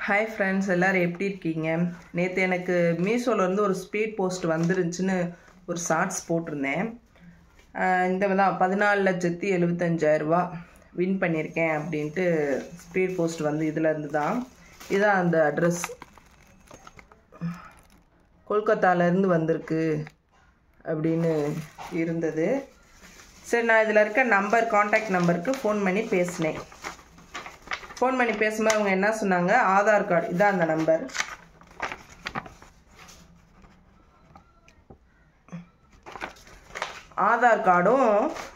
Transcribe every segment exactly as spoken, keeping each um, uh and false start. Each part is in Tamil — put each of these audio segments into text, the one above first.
ஹாய் ஃப்ரெண்ட்ஸ், எல்லோரும் எப்படி இருக்கீங்க? நேற்று எனக்கு மீஷோலேருந்து ஒரு ஸ்பீட் போஸ்ட் வந்துருந்துச்சுன்னு ஒரு ஷார்ட்ஸ் போட்டிருந்தேன். இந்த தான் பதினாலு லட்சத்தி எழுபத்தஞ்சாயிரரூபா வின் பண்ணியிருக்கேன் அப்படின்ட்டு ஸ்பீட் போஸ்ட் வந்து இதிலேருந்து தான். இதுதான் அந்த அட்ரஸ், கொல்கத்தாலேருந்து வந்திருக்கு அப்படின்னு இருந்தது. சரி, நான் இதில் இருக்க நம்பர் காண்டாக்ட் நம்பருக்கு ஃபோன் பண்ணி பேசினேன். ஃபோன் பண்ணி பேசும்போது அவங்க என்ன சொன்னாங்க, ஆதார் கார்டு இதான் அந்த நம்பர், ஆதார் கார்டும்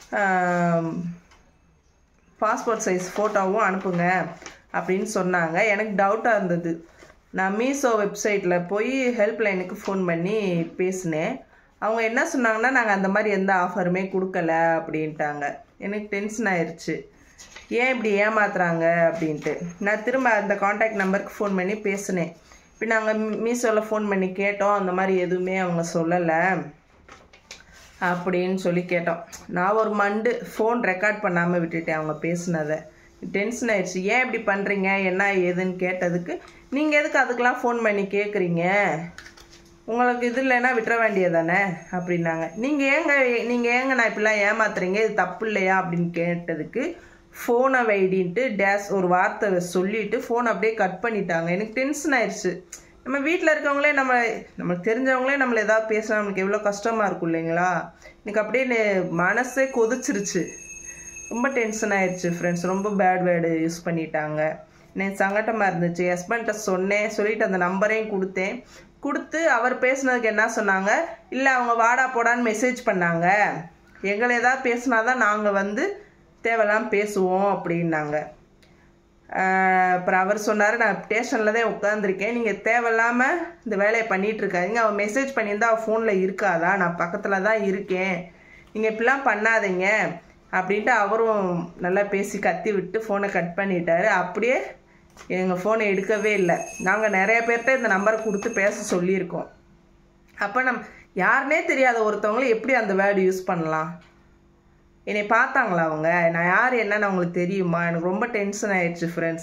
பாஸ்போர்ட் சைஸ் ஃபோட்டோவும் அனுப்புங்க அப்படின்னு சொன்னாங்க. எனக்கு டவுட்டாக இருந்தது. நான் மீஷோ வெப்சைட்டில் போய் ஹெல்ப்லைனுக்கு ஃபோன் பண்ணி பேசினேன். அவங்க என்ன சொன்னாங்கன்னா, நாங்கள் அந்த மாதிரி எந்த ஆஃபருமே கொடுக்கல அப்படின்ட்டாங்க. எனக்கு டென்ஷன் ஆயிடுச்சு, ஏன் இப்படி ஏமாத்துறாங்க அப்படின்ட்டு. நான் திரும்ப அந்த காண்டாக்ட் நம்பருக்கு ஃபோன் பண்ணி பேசினேன். இப்போ நாங்கள் மீஷோவில் ஃபோன் பண்ணி கேட்டோம், அந்த மாதிரி எதுவுமே அவங்க சொல்லலை அப்படின்னு சொல்லி கேட்டோம். நான் ஒரு மண்டு ஃபோன் ரெக்கார்ட் பண்ணாமல் விட்டுட்டேன் அவங்க பேசினதை. டென்ஷன் ஆயிடுச்சு, ஏன் இப்படி பண்ணுறீங்க என்ன ஏதுன்னு கேட்டதுக்கு, நீங்கள் எதுக்கு அதுக்கெலாம் ஃபோன் பண்ணி கேட்குறீங்க, உங்களுக்கு இது இல்லைன்னா விட்டுற வேண்டியதானே அப்படின்னாங்க. நீங்கள் ஏங்க நீங்கள் ஏங்க நான் இப்படிலாம் ஏமாத்துறீங்க, இது தப்பு இல்லையா அப்படின்னு கேட்டதுக்கு, ஃபோனை வைடின்ட்டு டேஷ் ஒரு வார்த்தை சொல்லிவிட்டு ஃபோன் அப்படியே கட் பண்ணிட்டாங்க. எனக்கு டென்ஷன் ஆயிடுச்சு. நம்ம வீட்டில் இருக்கவங்களே நம்ம நம்மளுக்கு தெரிஞ்சவங்களே நம்மளை ஏதாவது பேசினா நம்மளுக்கு எவ்வளோ கஷ்டமாக இருக்கும் இல்லைங்களா? எனக்கு அப்படியே மனசே கொதிச்சிருச்சு, ரொம்ப டென்ஷன் ஆயிடுச்சு ஃப்ரெண்ட்ஸ். ரொம்ப பேட் வேர்டு யூஸ் பண்ணிட்டாங்க. எனக்கு சங்கட்டமாக இருந்துச்சு. ஹஸ்பண்ட்டை சொன்னேன், சொல்லிவிட்டு அந்த நம்பரையும் கொடுத்தேன். கொடுத்து அவர் பேசுனதுக்கு என்ன சொன்னாங்க, இல்லை அவங்க வாடா போடான்னு மெசேஜ் பண்ணாங்க, எங்களை ஏதாவது பேசினாதான் நாங்கள் வந்து தேவையில்லாமல் பேசுவோம் அப்படின்னாங்க. அப்புறம் அவர் சொன்னார், நான் ஸ்டேஷனில் தான் உட்காந்துருக்கேன், நீங்கள் தேவையில்லாமல் இந்த வேலையை பண்ணிகிட்ருக்காதீங்க, அவன் மெசேஜ் பண்ணியிருந்தா அவள் ஃபோனில் இருக்காதா, நான் பக்கத்தில் தான் இருக்கேன், நீங்கள் இப்படிலாம் பண்ணாதீங்க அப்படின்ட்டு அவரும் நல்லா பேசி கத்தி விட்டு ஃபோனை கட் பண்ணிட்டாரு. அப்படியே எங்கள் ஃபோனை எடுக்கவே இல்லை. நாங்கள் நிறைய பேர்கிட்ட இந்த நம்பரை கொடுத்து பேச சொல்லியிருக்கோம். அப்போ நம் யாருனே தெரியாத ஒருத்தவங்களை எப்படி அந்த வேர்டு யூஸ் பண்ணலாம்? என்னை பார்த்தாங்களா அவங்க, நான் யார் என்னன்னு அவங்களுக்கு தெரியுமா? எனக்கு ரொம்ப டென்ஷன் ஆயிடுச்சு ஃப்ரெண்ட்ஸ்.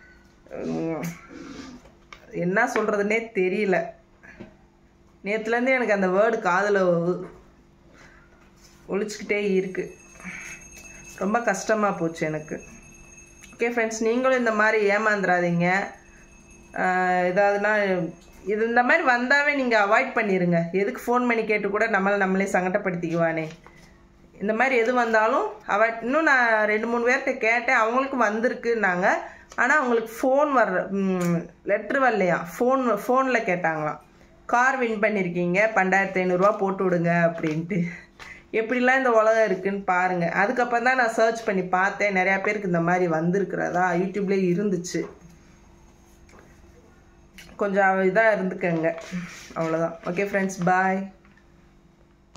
என்ன சொல்கிறதுனே தெரியல. நேற்றுலேருந்து எனக்கு அந்த வேர்டு காதில் ஒழிச்சிக்கிட்டே இருக்கு. ரொம்ப கஷ்டமாக போச்சு எனக்கு. ஓகே ஃப்ரெண்ட்ஸ், நீங்களும் இந்த மாதிரி ஏமாந்துடாதீங்க. ஏதாவதுனா இது இந்த மாதிரி வந்தாவே நீங்கள் அவாய்ட் பண்ணிடுங்க. எதுக்கு ஃபோன் பண்ணி கேட்டு கூட நம்மளை நம்மளே சங்கடப்படுத்திக்குவானே. இந்த மாதிரி எது வந்தாலும் அவ இன்னும் நான் ரெண்டு மூணு பேர்கிட்ட கேட்டேன், அவங்களுக்கு வந்திருக்குன்னாங்க. ஆனால் அவங்களுக்கு ஃபோன் வர்ற லெட்ரு வரலையா, ஃபோன் ஃபோனில் கேட்டாங்களாம், கார் வின் பண்ணியிருக்கீங்க பன்னெண்டாயிரத்தி ஐநூறுரூவா போட்டு விடுங்க அப்படின்ட்டு. எப்படிலாம் இந்த உலகம் இருக்குதுன்னு பாருங்கள். அதுக்கப்புறம் தான் நான் சர்ச் பண்ணி பார்த்தேன், நிறையா பேருக்கு இந்த மாதிரி வந்திருக்கிறதா யூடியூப்லேயே இருந்துச்சு. கொஞ்சம் இதாக இருந்துக்கங்க, அவ்வளோதான். ஓகே ஃப்ரெண்ட்ஸ், பாய்.